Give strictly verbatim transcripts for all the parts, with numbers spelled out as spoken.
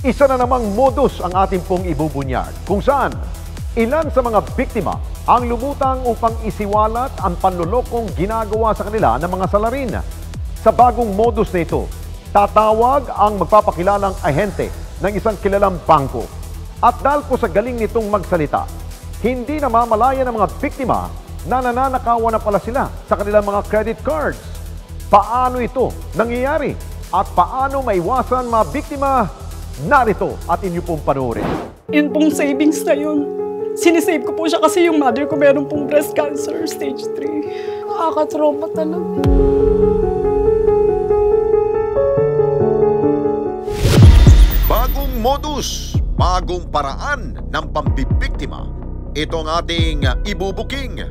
Isa na namang modus ang ating pong ibubunyag kung saan ilan sa mga biktima ang lumutang upang isiwalat ang panlulokong ginagawa sa kanila ng mga salarin. Sa bagong modus na ito, tatawag ang magpapakilalang ahente ng isang kilalang bangko. At dahil po sa galing nitong magsalita, hindi namamalaya ng mga biktima na nananakawan na pala sila sa kanilang mga credit cards. Paano ito nangyayari? At paano maiwasan mga biktima? Narito at inyo pong panoorin. Yun pong savings na yun. Sinisave ko po siya kasi yung mother ko meron pong breast cancer, stage three. Nakaka-trauma talaga. Bagong modus, bagong paraan ng pambibiktima. Ito ang ating ibubuking.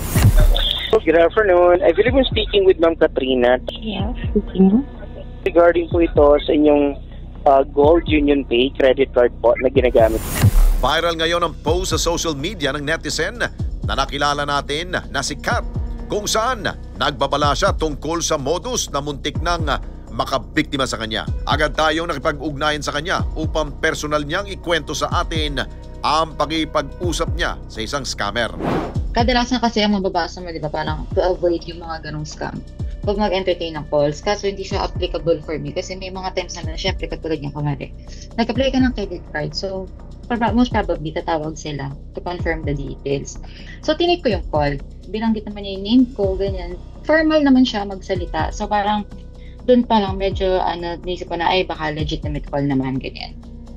Good afternoon. I believe I'm speaking with Ma'am Katrina. Yes, speaking. Regarding po ito sa inyong uh, Gold Union Pay credit card po na ginagamit. Viral ngayon ang post sa social media ng netizen na nakilala natin na si Kat, kung saan nagbabala siya tungkol sa modus na muntik nang makabiktima sa kanya. Agad tayong nakipag-ugnayan sa kanya upang personal niyang ikwento sa atin ang pakipag-usap niya sa isang scammer. Kadalasan kasi ang mababasa mo, di ba, parang to avoid yung mga ganong scam. Huwag mag-entertain ng calls. Kaso hindi siya applicable for me kasi may mga times naman na syempre katulad niya kamari. Nag-apply ka ng credit card, so most probably tatawag sila to confirm the details. So tinake ko yung call. Binanggit naman niya yung name ko, ganyan. Formal naman siya magsalita. So parang doon pa lang medyo ano, naisip ko na ay baka legitimate call naman, ganyan.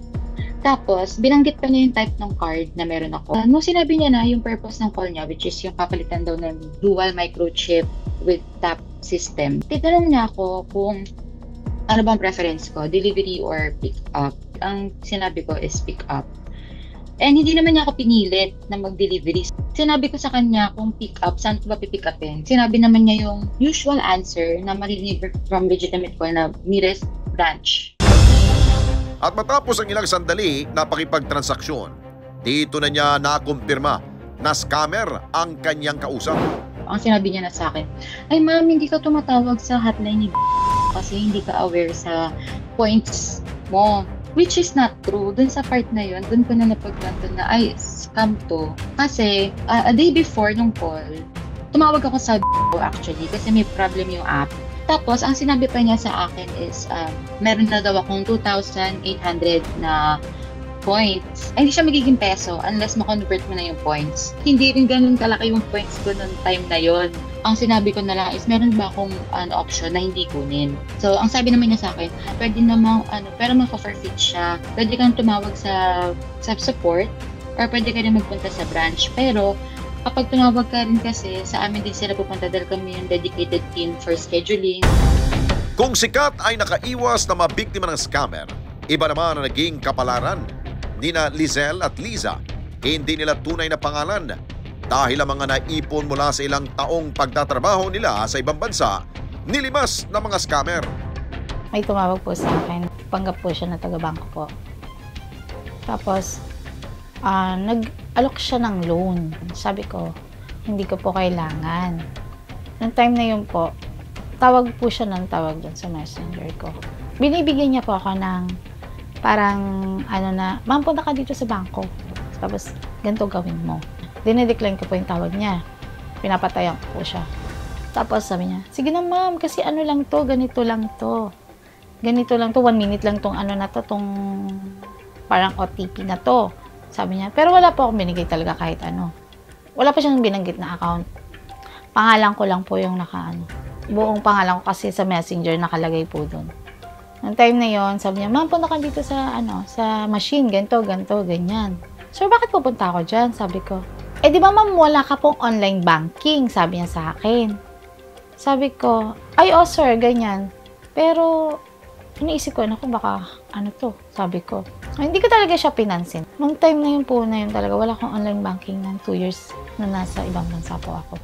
Tapos, binanggit pa niya yung type ng card na meron ako. Ano, sinabi niya na yung purpose ng call niya, which is yung papalitan daw ng dual microchip with tap system. Titanong niya ako kung ano bang preference ko, delivery or pick up. Ang sinabi ko is pick up. And hindi naman niya ako pinilit na mag-delivery. Sinabi ko sa kanya kung pick up, saan ko ba pipick upin? Sinabi naman niya yung usual answer na marinig from legitimate call na nearest branch. At matapos ang ilang sandali na pakipagtransaksyon, dito na niya nakumpirma na scammer ang kanyang kausap. Ang sinabi niya na sa akin, ay ma'am, hindi ka tumatawag sa hotline ni kasi hindi ka aware sa points mo. Which is not true. Dun sa part na yun, dun ko na napagtanto na ay, scam to. Kasi uh, a day before nung call, tumawag ako sa actually kasi may problem yung app. Tapos, ang sinabi pa niya sa akin is, um, meron na daw akong two thousand eight hundred na points. Ay, hindi siya magiging peso unless ma-convert mo na yung points. Hindi rin ganun kalaki yung points ko noong time na yon. Ang sinabi ko na lang is, meron ba akong ano, option na hindi kunin? So, ang sabi naman niya sa akin, pwede namang, ano, pero ma-forfeit siya. Pwede kang tumawag sa, sa support or pwede ka rin magpunta sa branch. Pero, kapag tumawag ka rin kasi, sa amin din sila pupunta dahil kami yung dedicated team for scheduling. Kung si Kat ay nakaiwas na mabiktima ng scammer, iba naman ang naging kapalaran ni na Lizelle at Liza. Hindi nila tunay na pangalan dahil ang mga naipon mula sa ilang taong pagtatrabaho nila sa ibang bansa, nilimas ng mga scammer. May tumawag po sa akin. Panggap po siya na taga-bangko po. Tapos, uh, nag-alok siya ng loan. Sabi ko, hindi ko po kailangan. Noong time na yun po, tawag po siya ng tawag dun sa messenger ko. Binibigyan niya po ako ng parang, ano na, ma'am, punta ka dito sa bangko. Tapos, ganito gawin mo. Dinedecline ko po yung tawag niya. Pinapatayan ko po siya. Tapos, sabi niya, sige na ma'am, kasi ano lang to, ganito lang to. Ganito lang to, one minute lang tong ano na to, tong parang O T P na to. Sabi niya, pero wala po akong binigay talaga kahit ano. Wala pa siyang binanggit na account. Pangalan ko lang po yung naka-ano. Buong pangalan ko kasi sa messenger nakalagay po doon. Noong time na yon, sabi niya, ma'am, punta ka dito sa, ano, sa machine, ganito, ganito, ganyan. Sir, bakit pupunta ako dyan? Sabi ko, eh di ba ma'am, wala ka pong online banking? Sabi niya sa akin. Sabi ko, ay oh sir, ganyan. Pero, iniisip ko, naku, baka, ano to? Sabi ko, ay, hindi ko talaga siya pinansin. Noong time na yun po na yun talaga, wala akong online banking ng two years na nasa ibang bansa po ako.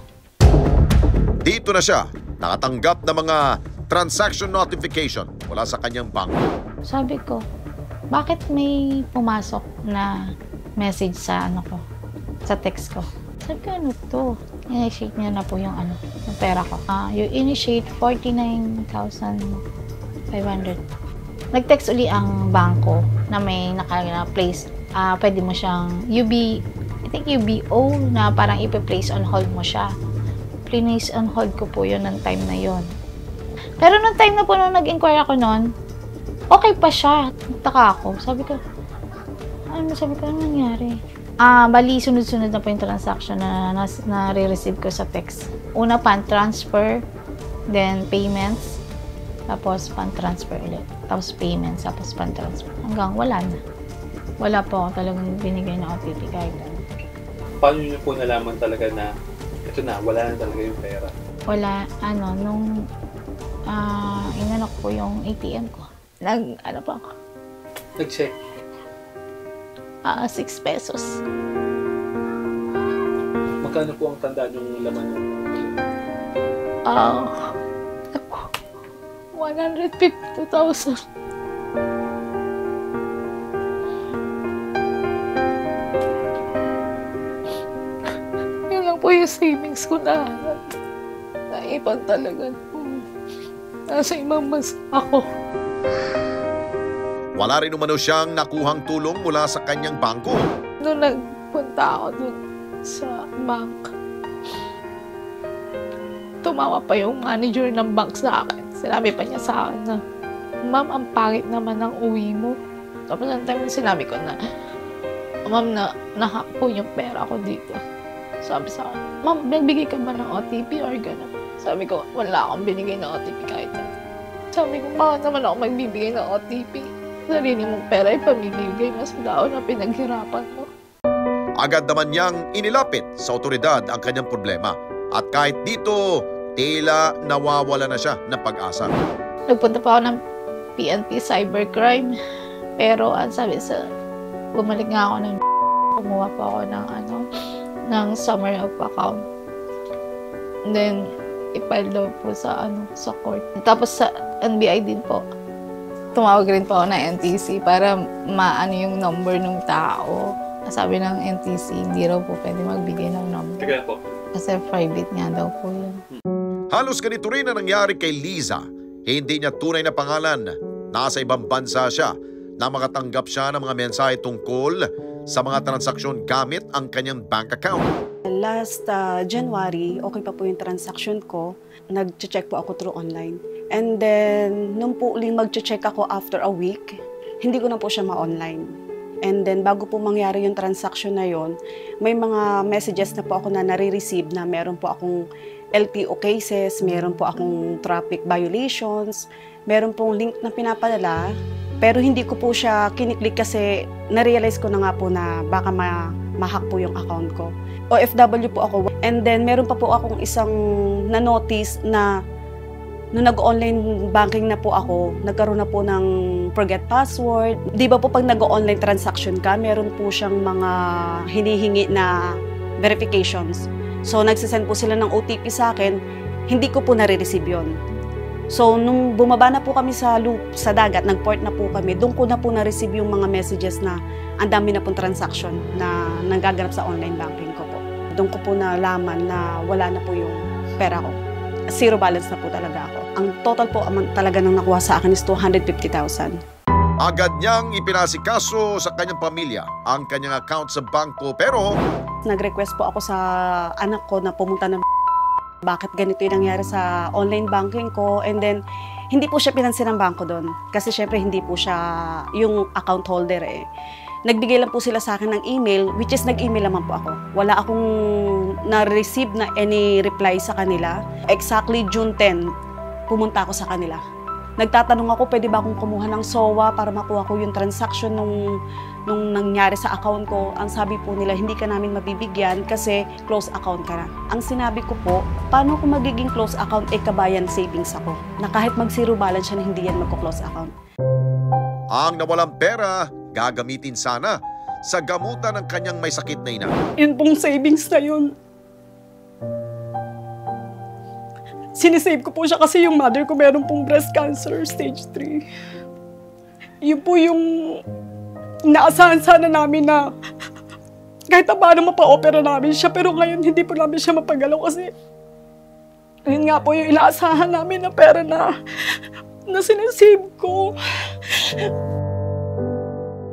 Dito na siya, nakatanggap ng mga transaction notification mula sa kanyang bangko. Sabi ko, bakit may pumasok na message sa ano ko, sa text ko? Sabi ko, ano to? Initiate niya na po yung ano, yung pera ko. Uh, you initiate forty-nine thousand five hundred. Nag-text uli ang bangko na may naka-place. Uh, pwede mo siyang U B, I think U B O, na parang ipi-place on hold mo siya. Place on hold ko po yun ng time na yun. Pero nung time na po nung nag-inquire ako noon, okay pa siya. Nagtaka ako. Sabi ko, ano sabi ko, ano nangyari? Ah, uh, bali, sunod-sunod na po yung transaction na na-receive ko sa text. Una, pan-transfer, then payments, tapos pan-transfer ulit. Tapos payments, tapos pan-transfer. Hanggang wala na. Wala po ako talagang binigay na O T P kahit ano. Paano niyo po nalaman talaga na ito na, wala na talaga yung pera? Wala, ano, nung uh, inanok po yung A T M ko. Nag, ano pa ako? Nag-check? Ah, uh, six pesos. Magkano po ang tandaan yung laman ng Ah, uh, one hundred fifty thousand. Yun lang po yung savings ko na naipan talaga. Nasa ibang bansa ako. Wala rin umano siyang nakuhang tulong mula sa kanyang bangko. Noong nagpunta ako dun sa bank, tumawa pa yung manager ng bank sa akin. Sinabi pa niya sa akin na, "Ma'am, ang pangit naman ng uwi mo." Tapos ang time sinabi ko na, "Ma'am, na nahack po yung pera ko dito." Sabi sa akin, "Ma'am, nagbigay ka ba ng O T P or gano'n?" Sabi ko, "Wala akong binigay ng O T P kahit ano." Sabi ko, "Bakit naman ako magbibigay ng O T P? Sarili mong pera ay pamimigay mo sa tao na pinaghirapan mo." Agad naman niyang inilapit sa otoridad ang kanyang problema. At kahit dito, tila nawawala na siya ng pag-asa. Nagpunta pa ako ng P N P Cybercrime. Pero ang sabi sa, bumalik nga ako ng kumuha pa ako ng ano, ng summary of account. And then, i-file daw po sa ano, sa court. Tapos sa N B I din po. Tumawag rin po ako ng N T C para maano yung number ng tao. Sabi ng N T C, hindi raw po pwede magbigay ng number. Kaya po? Kasi private nga daw po yun. Halos ganito rin ang nangyari kay Liza. Hindi niya tunay na pangalan. Nasa ibang bansa siya na makatanggap siya ng mga mensahe tungkol sa mga transaksyon gamit ang kanyang bank account. Last uh, January, okay pa po yung transaction ko. Nag-check po ako through online. And then, nung po uling mag-check ako after a week, hindi ko na po siya ma-online. And then, bago po mangyari yung transaction na yon, may mga messages na po ako na nare-receive na meron po akong L T O cases, meron po akong traffic violations, meron pong link na pinapadala, pero hindi ko po siya kiniklik kasi na-realize ko na nga po na baka ma- ma-hack po yung account ko. O F W po ako. And then, meron pa po akong isang na-notice na nung nag-online banking na po ako, nagkaroon na po ng forget password. Di ba po pag nag-online transaction ka, meron po siyang mga hinihingi na verifications. So, nagsisend po sila ng O T P sa akin, hindi ko po nare-receive yun. So, nung bumaba na po kami sa loop, sa dagat, nag-port na po kami, doon ko na po na-receive yung mga messages na ang dami na pong transaction na nagaganap sa online banking ko po. Doon ko po nalaman na wala na po yung pera ko. Zero balance na po talaga ako. Ang total po talaga nang nakuha sa akin is two hundred fifty thousand. Agad niyang ipinasikaso sa kanyang pamilya ang kanyang account sa bangko, pero nag-request po ako sa anak ko na pumunta ng bakit ganito yung nangyari sa online banking ko, and then hindi po siya pinansin ng bangko doon kasi syempre hindi po siya yung account holder eh. Nagbigay lang po sila sa akin ng email, which is nag-email naman po ako. Wala akong na-receive na any reply sa kanila. Exactly June tenth, pumunta ako sa kanila. Nagtatanong ako, pwede ba akong kumuha ng S O A para makuha ko yung transaction nung, nung nangyari sa account ko. Ang sabi po nila, hindi ka namin mabibigyan kasi close account ka na. Ang sinabi ko po, paano kung magiging close account, eh kabayan savings ako. Na kahit mag-zero balance siya, hindi yan magko-close account. ang nawalang pera gagamitin sana sa gamutan ng kanyang may sakit na ina. Yun pong savings na yun. Sinisave ko po siya kasi yung mother ko meron pong breast cancer, stage three. Yun po yung naasahan sana namin na kahit na paano mapa-opera namin siya, pero ngayon hindi po namin siya mapagalaw kasi yun nga po yung inaasahan namin na pera na, na sinisave ko.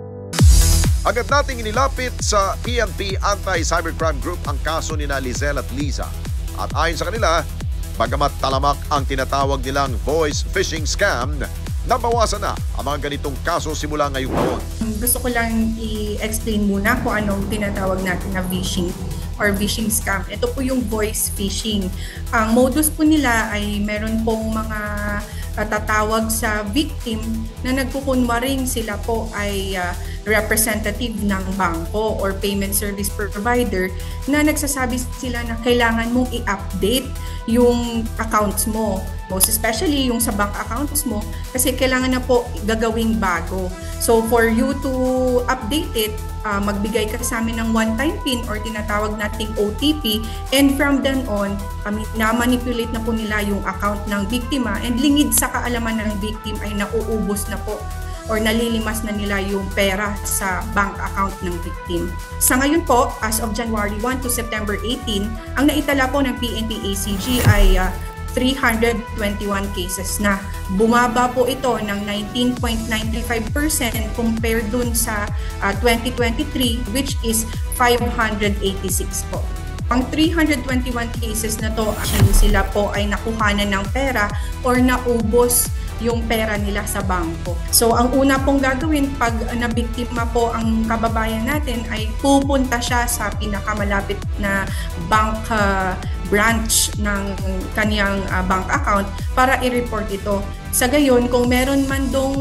Agad nating inilapit sa P N P Anti-Cybercrime Group ang kaso ni Lizelle at Liza. At ayon sa kanila, bagamat talamak ang tinatawag nilang voice phishing scam, nabawasan na ang mga ganitong kaso simula ngayong taon. Gusto ko lang i-explain muna kung anong tinatawag natin na phishing or phishing scam. Ito po yung voice phishing. Ang modus po nila ay meron pong mga uh, tatawag sa victim na nagkukunwaring sila po ay uh, representative ng bangko or payment service provider na nagsasabi sila na kailangan mong i-update yung accounts mo. Most especially yung sa bank accounts mo kasi kailangan na po gagawing bago. So for you to update it, uh, magbigay ka sa amin ng one-time PIN or tinatawag nating O T P, and from then on, um, na-manipulate na po nila yung account ng biktima and lingid sa kaalaman ng victim ay nauubos na po or nalilimas na nila yung pera sa bank account ng victim. Sa ngayon po, as of January first to September eighteenth, ang naitala po ng P N P A C G ay uh, three hundred twenty-one cases na. Bumaba po ito ng nineteen point nine five percent compared dun sa uh, twenty twenty-three, which is five hundred eighty-six po. Ang three hundred twenty-one cases na to, actually sila po ay nakuhanan ng pera or naubos yung pera nila sa bangko. So ang una pong gagawin pag nabiktima po ang kababayan natin ay pupunta siya sa pinakamalapit na bank uh, branch ng kaniyang uh, bank account para i-report ito. Sa gayon, kung meron man dong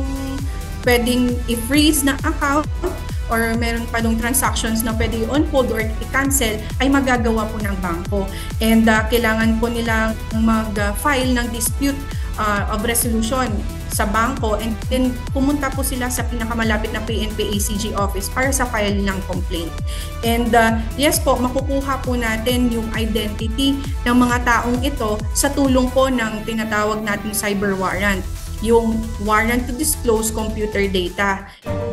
pwedeng i-freeze na account or meron pa dong transactions na pwede i-on hold or i-cancel, ay magagawa po ng bangko. And uh, kailangan po nilang mag-file ng dispute uh, of resolution sa bangko, and then pumunta po sila sa pinakamalapit na P N P A C G office para sa file ng complaint. And uh, yes po, makukuha po natin yung identity ng mga taong ito sa tulong po ng tinatawag natin cyber warrant, yung warrant to disclose computer data.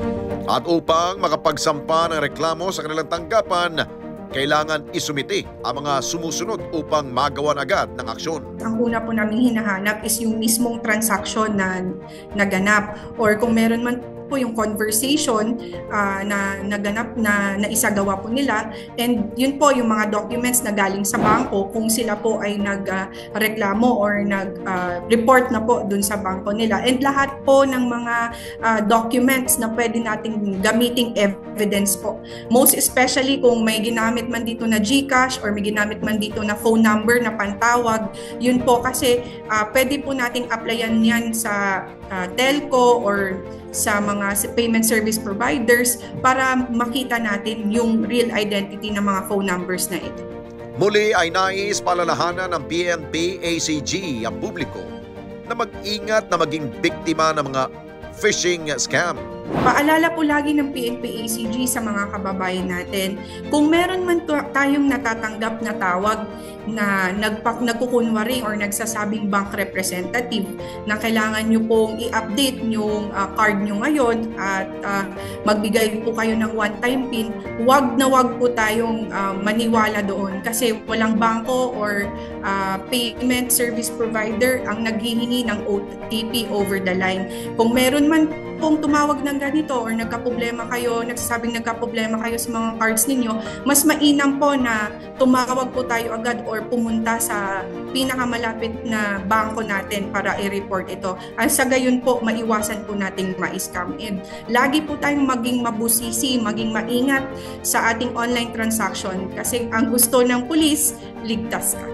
At upang makapagsampa ng reklamo sa kanilang tanggapan, kailangan isumiti ang mga sumusunod upang magawan agad ng aksyon. Ang una po namin hinahanap is yung mismong transaction na naganap, or kung meron man po yung conversation uh, na naganap na naisagawa po nila, and yun po yung mga documents na galing sa bangko kung sila po ay nagreklamo uh, or nag-report uh, na po dun sa bangko nila, and lahat po ng mga uh, documents na pwede nating gamiting evidence po. Most especially kung may ginamit man dito na GCash or may ginamit man dito na phone number na pantawag, yun po kasi uh, pwede po nating applyan yan sa uh, telco or sa mga payment service providers para makita natin yung real identity ng mga phone numbers na ito. Muli ay nais palalahanan ng P N P A C G ang publiko na mag-ingat na maging biktima ng mga phishing scam. Paalala po lagi ng P N P A C G sa mga kababayan natin, kung meron man tayong natatanggap na tawag na nagpak nagkukunwari or nagsasabing bank representative na kailangan nyo pong i-update yung uh, card nyo ngayon at uh, magbigay po kayo ng one-time PIN, wag na wag po tayong uh, maniwala doon kasi walang bangko or uh, payment service provider ang naghihingi ng O T P over the line. Kung meron man kung tumawag ng ganito or nagkaproblema kayo, nagsasabing nagkaproblema kayo sa mga cards ninyo, mas mainam po na tumawag po tayo agad or pumunta sa pinakamalapit na bangko natin para i-report ito. Ang sa gayon po, maiwasan po nating ma-scam. And lagi po tayong maging mabusisi, maging maingat sa ating online transaction kasi ang gusto ng pulis, ligtas ka.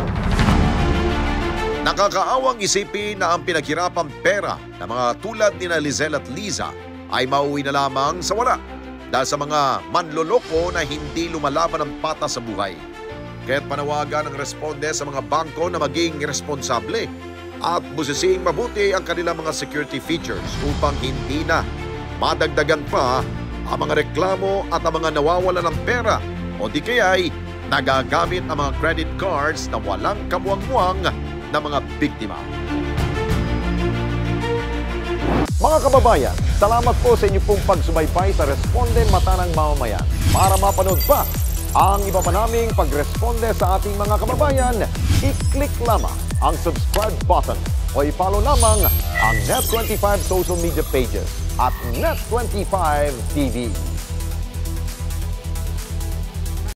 Nakakaawang isipin na ang pinaghirapang pera ng mga tulad ni Lizelle at Liza ay mauwi na lamang sa wala dahil sa mga manloloko na hindi lumalaban ng patas sa buhay. Kaya't panawagan ng responde sa mga bangko na maging responsable at busising mabuti ang kanilang mga security features upang hindi na madagdagan pa ang mga reklamo at ang mga nawawala ng pera o di kaya'y nagagamit ang mga credit cards na walang kamuang-muang ng mga biktima. Mga kababayan, salamat po sa inyong pong pagsubaybay sa Responde Mata ng Mamamayan. Para mapanood pa ang iba pa naming pagresponde sa ating mga kababayan, i-click lamang ang subscribe button o i-follow lamang ang Net twenty-five social media pages at Net twenty-five T V.